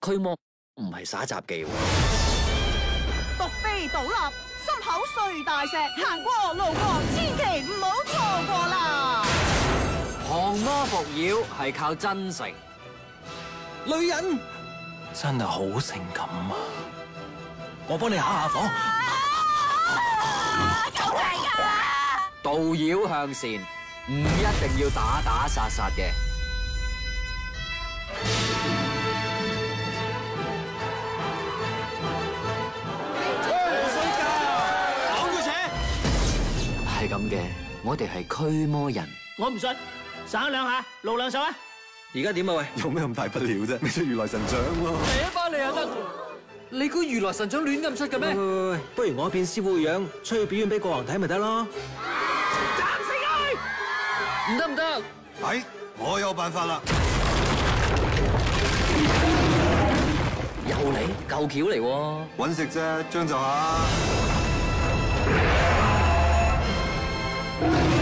驅魔唔係耍雜技喎。 獨臂倒立，心口碎大石，行過路過，千祈唔好錯過啦！ 降魔伏妖係靠真誠，女人真係好性感啊！我幫你下下火。 救命啊！ 導妖向善，唔一定要打打殺殺嘅。係咁嘅，我哋係驅魔人。 我唔信，省兩下，露兩手啊！ 而家點啊喂？ 有咩咁大不了啫？你出如來神掌喎！ 嚟一班你又得？你估如來神掌亂咁出嘅咩？ 喂，不如我變師傅樣，出去表演俾國王睇咪得咯？ 斬死佢！ 唔得唔得！ 係，我有辦法啦！ 又嚟，舊橋嚟喎！ 揾食啫，將就下。